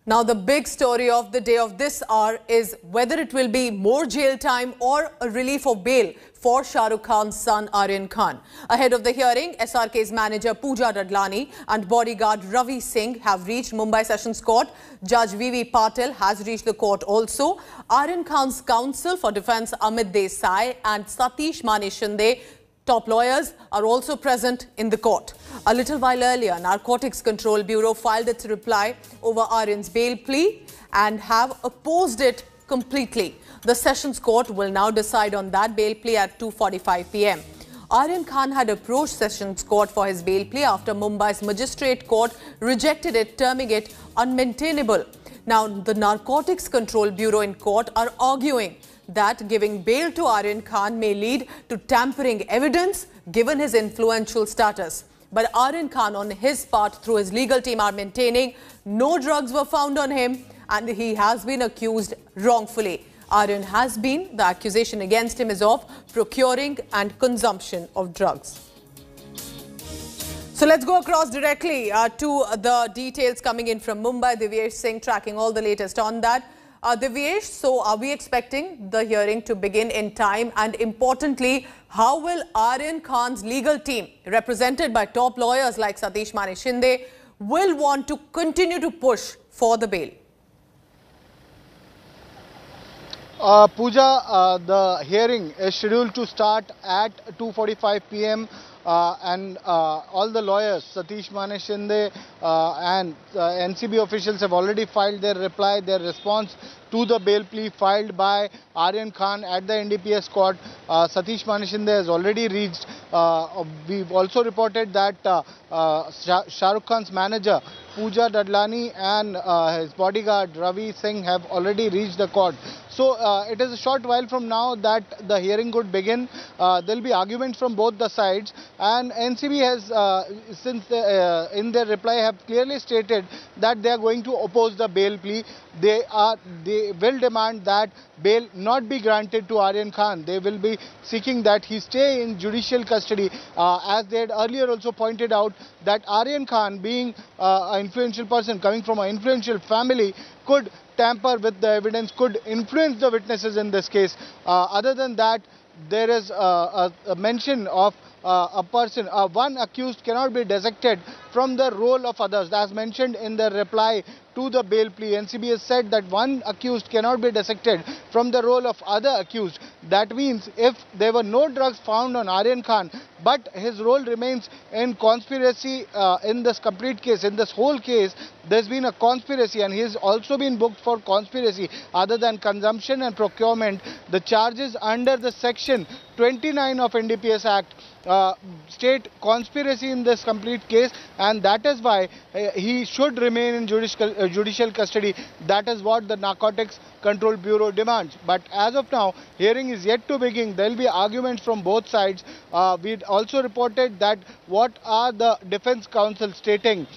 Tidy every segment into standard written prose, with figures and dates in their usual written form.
Now, the big story of the day of this hour is whether it will be more jail time or a relief of bail for Shah Rukh Khan's son Aryan Khan. Ahead of the hearing, SRK's manager Pooja Dadlani and bodyguard Ravi Singh have reached Mumbai Sessions Court. Judge V.V. Patil has reached the court also. Aryan Khan's counsel for defence Amit Desai and Satish Mani Shinde, top lawyers, are also present in the court. A little while earlier, Narcotics Control Bureau filed its reply over Aryan's bail plea and have opposed it completely. The Sessions Court will now decide on that bail plea at 2:45 p.m. Aryan Khan had approached Sessions Court for his bail plea after Mumbai's Magistrate Court rejected it, terming it unmaintainable. Now, the Narcotics Control Bureau in court are arguing that giving bail to Aryan Khan may lead to tampering evidence given his influential status. But Aryan Khan, on his part, through his legal team, are maintaining no drugs were found on him and he has been accused wrongfully. The accusation against him is of procuring and consumption of drugs. So let's go across directly to the details coming in from Mumbai. Divyesh Singh tracking all the latest on that. Divyesh, so are we expecting the hearing to begin in time? And importantly, how will Aryan Khan's legal team, represented by top lawyers like Satish Mani Shinde, will want to continue to push for the bail? Pooja, the hearing is scheduled to start at 2:45 p.m. And all the lawyers, Satish Mani Shinde and NCB officials have already filed their reply, their response to the bail plea filed by Aryan Khan at the NDPS court. Satish Mani Shinde has already reached. We've also reported that Shah Rukh Khan's manager Pooja Dadlani and his bodyguard Ravi Singh have already reached the court. So it is a short while from now that the hearing could begin. There will be arguments from both the sides, and NCB has, in their reply, have clearly stated that they are going to oppose the bail plea. They will demand that bail not be granted to Aryan Khan. They will be seeking that he stay in judicial custody, as they had earlier also pointed out that Aryan Khan, being an influential person coming from an influential family, could tamper with the evidence, could influence the witnesses in this case. Other than that, there is a mention of a person, one accused cannot be dissected from the role of others. As mentioned in the reply to the bail plea, NCB has said that one accused cannot be dissected from the role of other accused. That means if there were no drugs found on Aryan Khan, but his role remains in conspiracy in this complete case, in this whole case, there's been a conspiracy and he has also been booked for conspiracy other than consumption and procurement. The charges under the section 29 of NDPS Act state conspiracy in this complete case, and that is why he should remain in judicial custody. That is what the Narcotics Control Bureau demands. But as of now, hearing is yet to begin. There will be arguments from both sides. We also reported that what are the defense counsel stating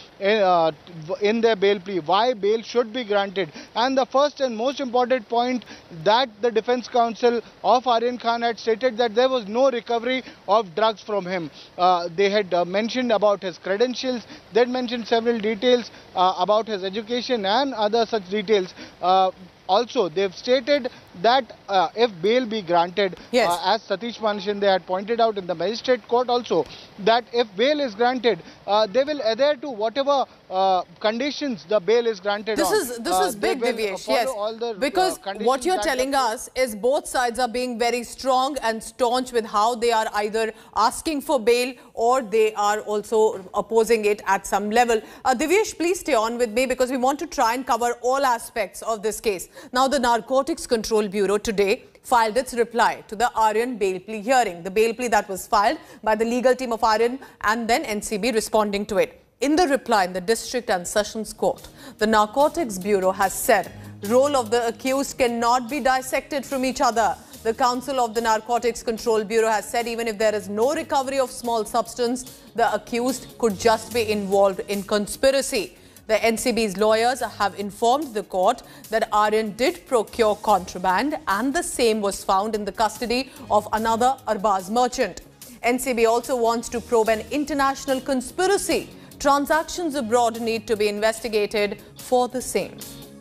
in their bail plea, why bail should be granted. And the first and most important point that the defense counsel of Aryan Khan had stated that there was no recovery of drugs from him. They had mentioned about his credentials, they had mentioned several details about his education and other such details. Also, they've stated that if bail be granted, as Satish Mani Shinde had pointed out in the magistrate court also, that if bail is granted, they will adhere to whatever conditions the bail is granted This is big, Divyesh, yes. Because what you're telling us is both sides are being very strong and staunch with how they are either asking for bail or they are also opposing it at some level. Divyesh, please stay on with me because we want to try and cover all aspects of this case. Now, the Narcotics Control Bureau today filed its reply to the Aryan bail plea hearing. The bail plea that was filed by the legal team of Aryan and then NCB responding to it. In the reply in the District and Sessions Court, the Narcotics Bureau has said role of the accused cannot be dissected from each other. The Council of the Narcotics Control Bureau has said even if there is no recovery of small substance, the accused could just be involved in conspiracy. The NCB's lawyers have informed the court that Aryan did procure contraband and the same was found in the custody of another Arbaz merchant. NCB also wants to probe an international conspiracy transactions abroad need to be investigated for the same.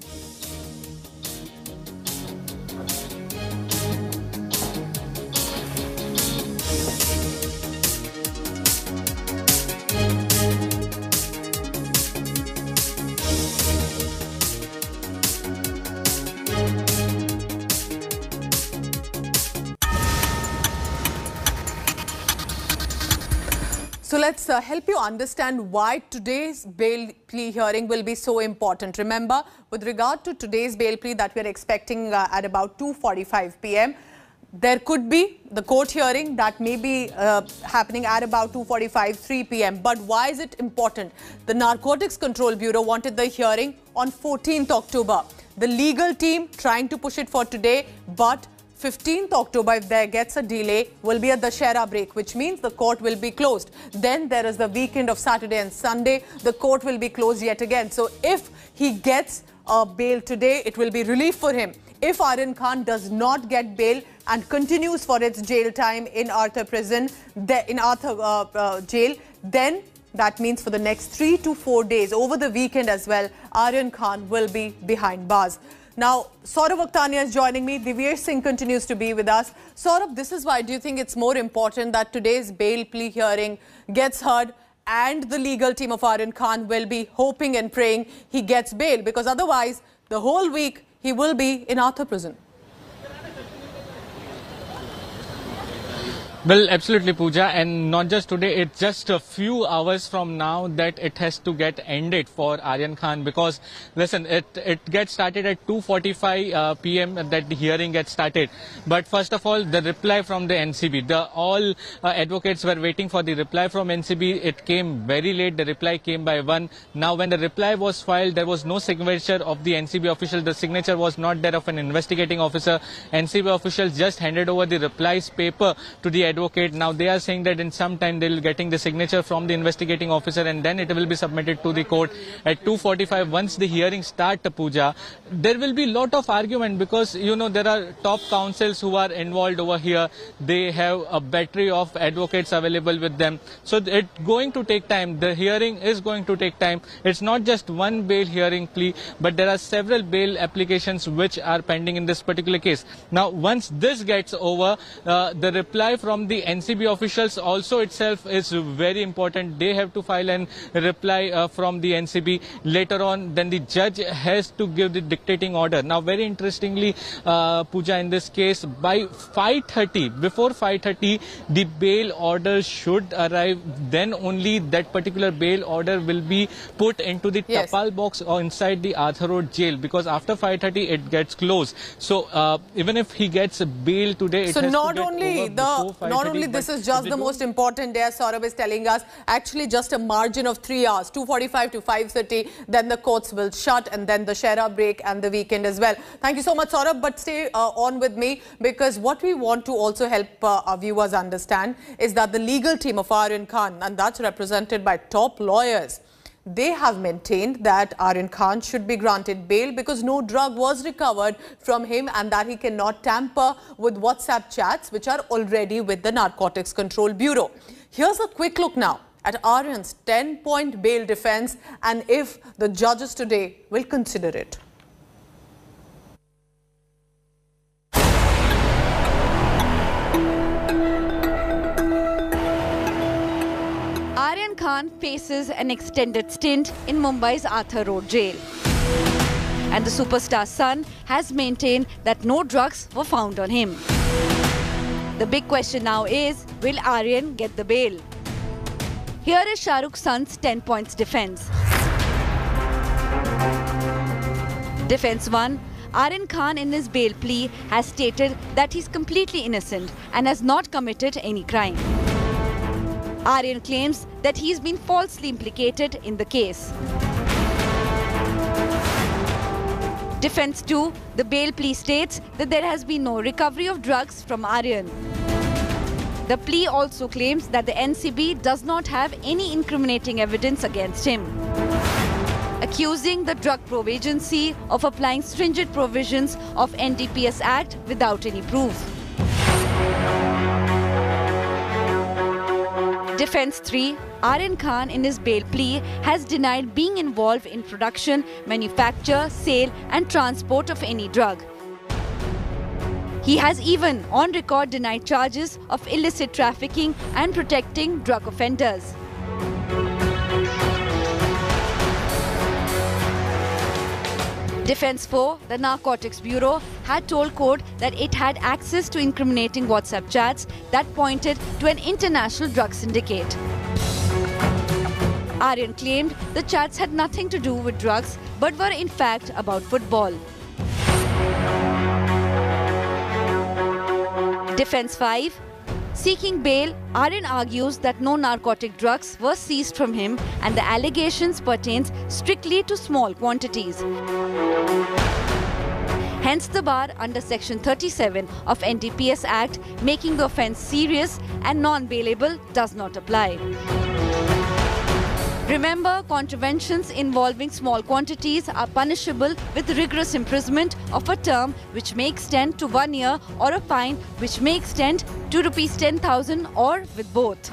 So let's help you understand why today's bail plea hearing will be so important. Remember, with regard to today's bail plea that we are expecting at about 2:45 p.m., there could be the court hearing that may be happening at about 2:45, 3 p.m. But why is it important? The Narcotics Control Bureau wanted the hearing on 14th October. The legal team trying to push it for today, but 15th October, if there gets a delay, will be a Dussehra break, which means the court will be closed. Then there is the weekend of Saturday and Sunday. The court will be closed yet again. So if he gets a bail today, it will be relief for him. If Aryan Khan does not get bail and continues for its jail time in Arthur prison, jail, then that means for the next 3 to 4 days, over the weekend as well, Aryan Khan will be behind bars. Now, Saurabh Akhtania is joining me. Divyesh Singh continues to be with us. Saurabh, this is why do you think it's more important that today's bail plea hearing gets heard and the legal team of Aryan Khan will be hoping and praying he gets bail? Because otherwise, the whole week he will be in Arthur prison. Well, absolutely, Pooja, and not just today, it's just a few hours from now that it has to get ended for Aryan Khan, because listen, it gets started at 2:45 p.m. that the hearing gets started. But first of all, the reply from the NCB, all advocates were waiting for the reply from NCB. It came very late. The reply came by 1. Now, when the reply was filed, there was no signature of the NCB official. The signature was not there of an investigating officer. NCB officials just handed over the replies paper to the advocate. Now they are saying that in some time they will getting the signature from the investigating officer, and then it will be submitted to the court at 2:45. Once the hearing start, Pooja, there will be lot of argument, because you know there are top counsels who are involved over here. They have a battery of advocates available with them, so it's going to take time. The hearing is going to take time. It's not just one bail hearing plea, but there are several bail applications which are pending in this particular case. Now once this gets over, the reply from the NCB officials also itself is very important. They have to file a reply from the NCB. Later on, then the judge has to give the dictating order. Now, very interestingly, Pooja, in this case, by 5:30, before 5:30, the bail order should arrive. Then only that particular bail order will be put into the tapal box or inside the Arthur Road jail, because after 5:30 it gets closed. So even if he gets bail today, it has not to get only over before not only this is just the most important day, as Saurabh is telling us, actually just a margin of 3 hours, 2:45 to 5:30, then the courts will shut, and then the Dussehra break and the weekend as well. Thank you so much, Saurabh, but stay on with me, because what we want to also help our viewers understand is that the legal team of Aryan Khan, and that's represented by top lawyers, they have maintained that Aryan Khan should be granted bail because no drug was recovered from him, and that he cannot tamper with WhatsApp chats which are already with the Narcotics Control Bureau. Here's a quick look now at Aryan's 10-point bail defense and if the judges today will consider it. Aryan Khan faces an extended stint in Mumbai's Arthur Road jail. And the superstar's son has maintained that no drugs were found on him. The big question now is, will Aryan get the bail? Here is Shah Rukh's son's 10 points defense. Defense 1. Aryan Khan in his bail plea has stated that he's completely innocent and has not committed any crime. Aryan claims that he's been falsely implicated in the case. Defense 2, the bail plea states that there has been no recovery of drugs from Aryan. The plea also claims that the NCB does not have any incriminating evidence against him, accusing the Drug Probe Agency of applying stringent provisions of NDPS Act without any proof. Defense 3, Aryan Khan in his bail plea has denied being involved in production, manufacture, sale and transport of any drug. He has even on record denied charges of illicit trafficking and protecting drug offenders. Defense 4, the Narcotics Bureau, had told court that it had access to incriminating WhatsApp chats that pointed to an international drug syndicate. Aryan claimed the chats had nothing to do with drugs but were in fact about football. Defense 5, seeking bail, Aryan argues that no narcotic drugs were seized from him and the allegations pertains strictly to small quantities. Hence the bar under Section 37 of NDPS Act making the offence serious and non-bailable does not apply. Remember, contraventions involving small quantities are punishable with rigorous imprisonment of a term which may extend to 1 year or a fine which may extend to ₹10,000 or with both.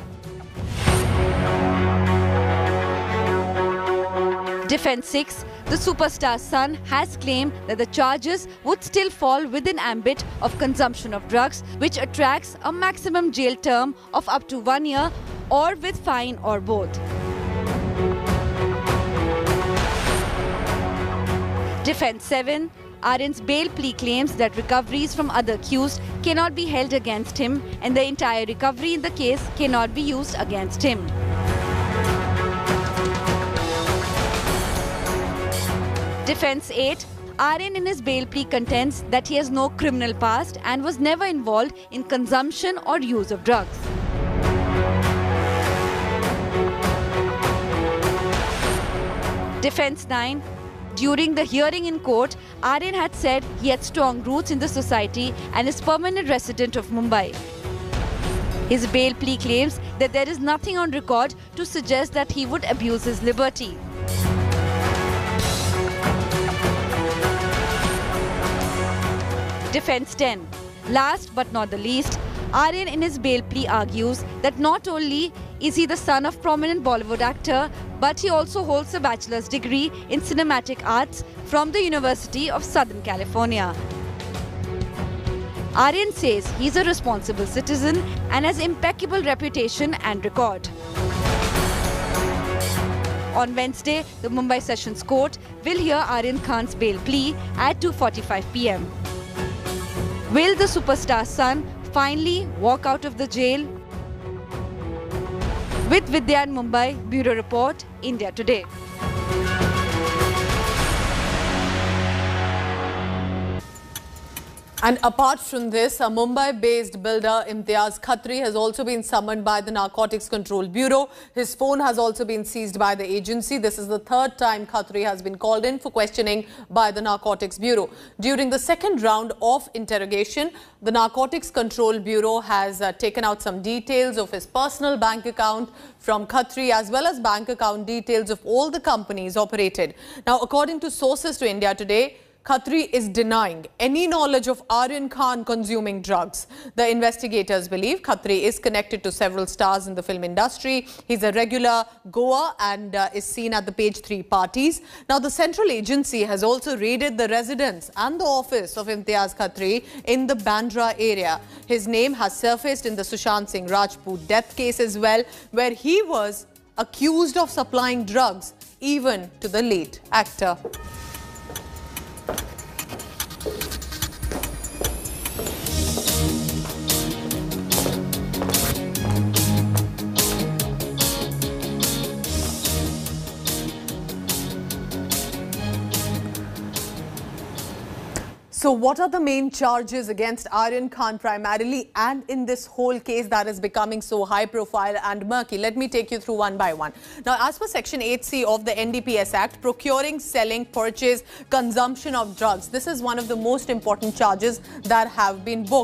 Defense 6, the superstar's son has claimed that the charges would still fall within ambit of consumption of drugs, which attracts a maximum jail term of up to 1 year or with fine or both. Defense 7, Aryan's bail plea claims that recoveries from other accused cannot be held against him and the entire recovery in the case cannot be used against him. Defense 8, Aryan in his bail plea contends that he has no criminal past and was never involved in consumption or use of drugs. Defense 9, during the hearing in court, Aryan had said he had strong roots in the society and is permanent resident of Mumbai. His bail plea claims that there is nothing on record to suggest that he would abuse his liberty. Defense 10. Last but not the least, Aryan in his bail plea argues that not only is he the son of prominent Bollywood actor, but he also holds a bachelor's degree in cinematic arts from the University of Southern California. Aryan says he's a responsible citizen and has impeccable reputation and record. On Wednesday, the Mumbai Sessions Court will hear Aryan Khan's bail plea at 2:45 p.m. Will the superstar's son finally walk out of the jail? With Vidya in Mumbai, Bureau Report, India Today. And apart from this, a Mumbai-based builder, Imtiaz Khatri, has also been summoned by the Narcotics Control Bureau. His phone has also been seized by the agency. This is the third time Khatri has been called in for questioning by the Narcotics Bureau. During the second round of interrogation, the Narcotics Control Bureau has taken out some details of his personal bank account from Khatri, as well as bank account details of all the companies operated. Now, according to sources to India Today, Khatri is denying any knowledge of Aryan Khan consuming drugs. The investigators believe Khatri is connected to several stars in the film industry. He's a regular goer and is seen at the page 3 parties. Now, the central agency has also raided the residence and the office of Imtiaz Khatri in the Bandra area. His name has surfaced in the Sushant Singh Rajput death case as well, where he was accused of supplying drugs even to the late actor. So what are the main charges against Aryan Khan primarily and in this whole case that is becoming so high profile and murky? Let me take you through one by one. Now, as per Section 8C of the NDPS Act, procuring, selling, purchase, consumption of drugs. This is one of the most important charges that have been booked.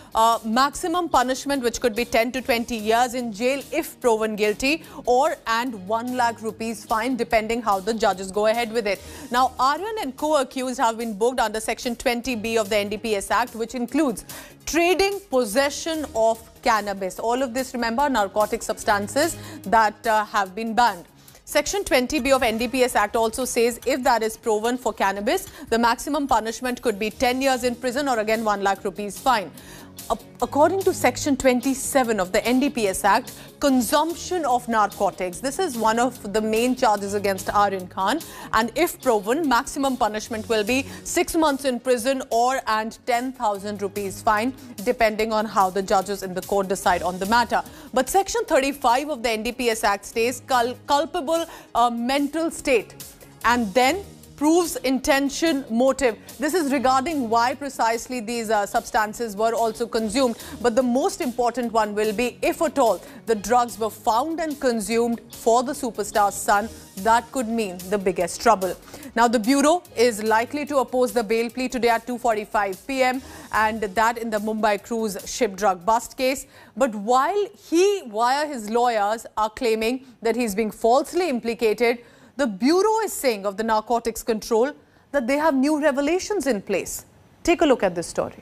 maximum punishment which could be 10 to 20 years in jail if proven guilty, and 1 lakh rupees fine depending how the judges go ahead with it. Now, Aryan and co-accused have been booked under Section 20B of the NDPS Act, which includes trading, possession of cannabis. All of this, remember, narcotic substances that have been banned. Section 20B of NDPS Act also says if that is proven for cannabis, the maximum punishment could be 10 years in prison or again 1 lakh rupees fine. According to Section 27 of the NDPS Act, consumption of narcotics, this is one of the main charges against Aryan Khan, and if proven, maximum punishment will be 6 months in prison and 10,000 rupees fine, depending on how the judges in the court decide on the matter. But Section 35 of the NDPS Act states culpable mental state and then proves intention, motive. This is regarding why precisely these substances were also consumed. But the most important one will be if at all the drugs were found and consumed for the superstar's son, that could mean the biggest trouble. Now, the Bureau is likely to oppose the bail plea today at 2:45 p.m. and that in the Mumbai cruise ship drug bust case. But while he, via his lawyers, are claiming that he's being falsely implicated, the Bureau is saying of the Narcotics Control that they have new revelations in place. Take a look at this story.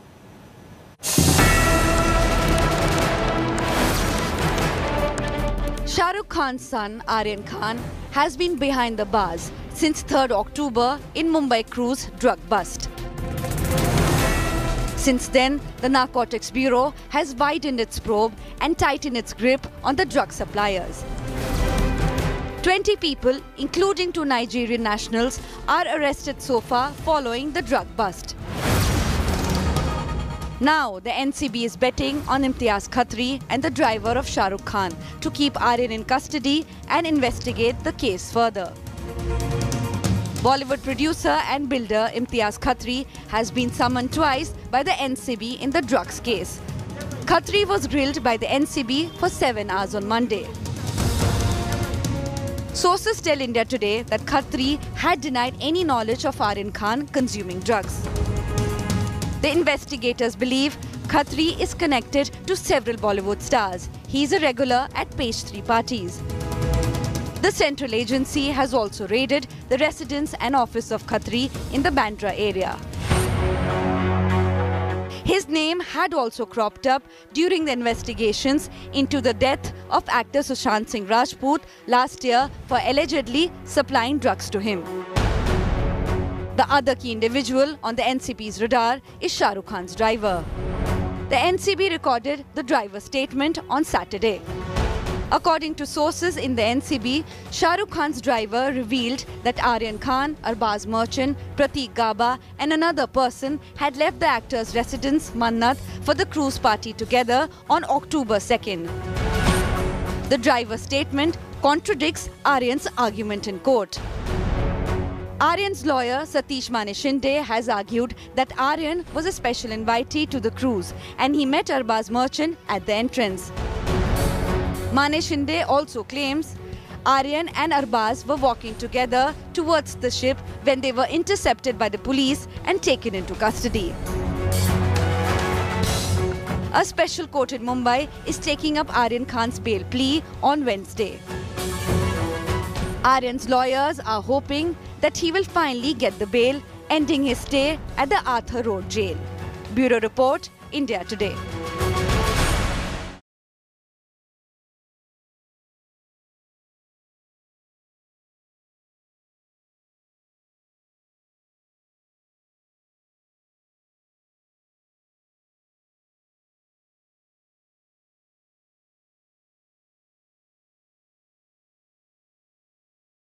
Shah Rukh Khan's son, Aryan Khan, has been behind the bars since 3rd October in Mumbai cruise drug bust. Since then, the Narcotics Bureau has widened its probe and tightened its grip on the drug suppliers. 20 people, including 2 Nigerian nationals, are arrested so far following the drug bust. Now, the NCB is betting on Imtiaz Khatri and the driver of Shah Rukh Khan to keep Aryan in custody and investigate the case further. Bollywood producer and builder Imtiaz Khatri has been summoned twice by the NCB in the drugs case. Khatri was grilled by the NCB for 7 hours on Monday. Sources tell India Today that Khatri had denied any knowledge of Aryan Khan consuming drugs. The investigators believe Khatri is connected to several Bollywood stars. He is a regular at page 3 parties. The central agency has also raided the residence and office of Khatri in the Bandra area. His name had also cropped up during the investigations into the death of actor Sushant Singh Rajput last year for allegedly supplying drugs to him. The other key individual on the NCB's radar is Shah Rukh Khan's driver. The NCB recorded the driver's statement on Saturday. According to sources in the NCB, Shah Rukh Khan's driver revealed that Aryan Khan, Arbaz Merchant, Prateek Gaba and another person had left the actor's residence, Mannat, for the cruise party together on October 2nd. The driver's statement contradicts Aryan's argument in court. Aryan's lawyer, Satish Mane Shinde, has argued that Aryan was a special invitee to the cruise and he met Arbaz Merchant at the entrance. Mane Shinde also claims Aryan and Arbaz were walking together towards the ship when they were intercepted by the police and taken into custody. A special court in Mumbai is taking up Aryan Khan's bail plea on Wednesday. Aryan's lawyers are hoping that he will finally get the bail, ending his stay at the Arthur Road jail. Bureau Report, India Today.